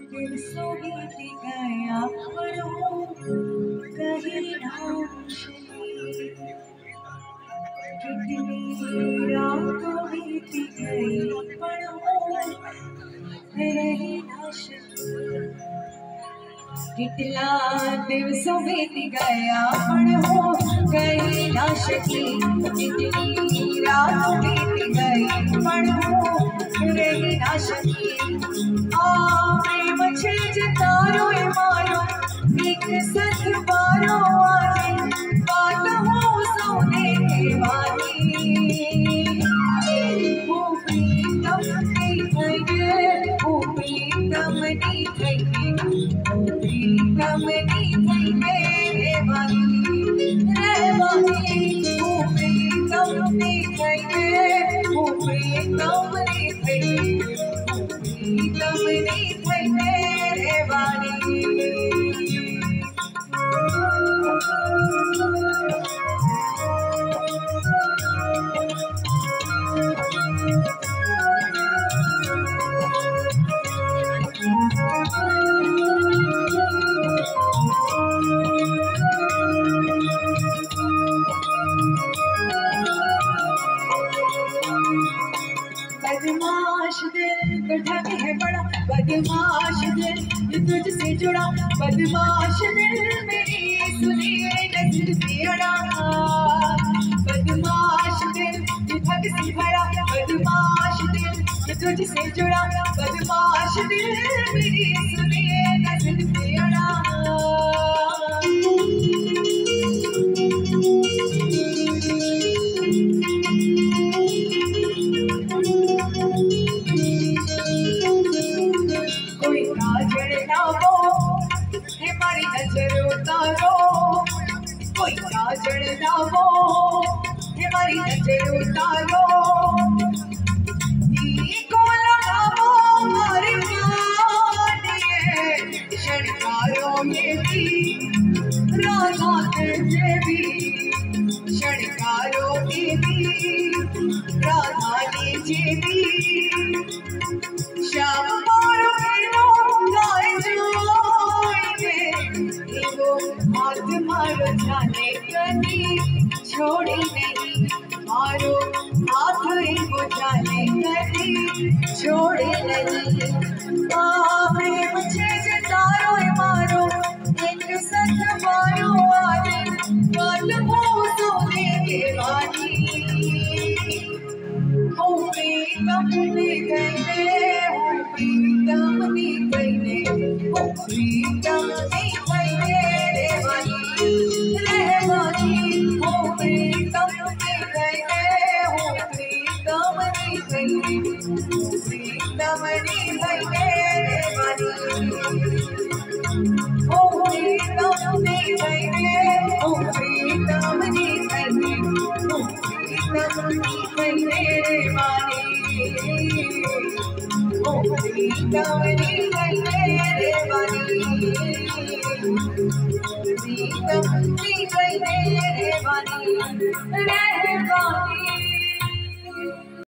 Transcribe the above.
दिल सो बीत गया पर वो कहीं ना चली। कितनी रातों बीत गई पर वो रही ना चली। कितना दिवसों बीत गया पर वो कहीं ना चली। कितनी रातों बीत गई पर वो रही ना चली। मुझे जतारो मारो एक सच पारो आगे बात हो सोने के वाली। वो प्रीतम नहीं थई वो प्रीतम नहीं थई वो प्रीतम नहीं थई रे वाली वो प्रीतम नहीं थई वो प्रीतम नहीं थई प्रीतम नहीं थई मेरे वाली। बदमाश दिल तो ठग है बड़ा बदमाश दिल तुझसे जुड़ा बदमाश दिल मेरी सुनिए नजर से अड़ा। बदमाश दिल ठग से भरा बदमाश दिल तुझसे जुड़ा बदमाश दिल मेरी सुनिए नजर से अड़ा। कोई काजल ना वो हमारी नजर उतारो कोई काजल ना वो हमारी नजर उतारो। को लगाओ हमारे शणकारों में भी राधा से भी शणकारों में भी राधा जी भी श्याम हाथ मारो जाने कभी छोड़ी नहीं मारो हाथ वो जाने कभी छोड़ी नहीं। मुझे जतारो मारो एक सच मारो आगे बात हो सोने के वाली। ओ प्रीतम नहीं गई ओ प्रीतम नहीं गई ओ प्रीतम नहीं गई रे वाली ओ प्रीतम नहीं गई ओ प्रीतम नहीं गई प्रीतम नहीं गई रे वाली ओ प्रीतम नहीं गई ओ प्रीतम नहीं गई ओ प्रीतम नहीं गई रे वाली ओ प्रीतम नहीं गई रे वाली प्रीतम नहीं गई रे वाली रे वाली।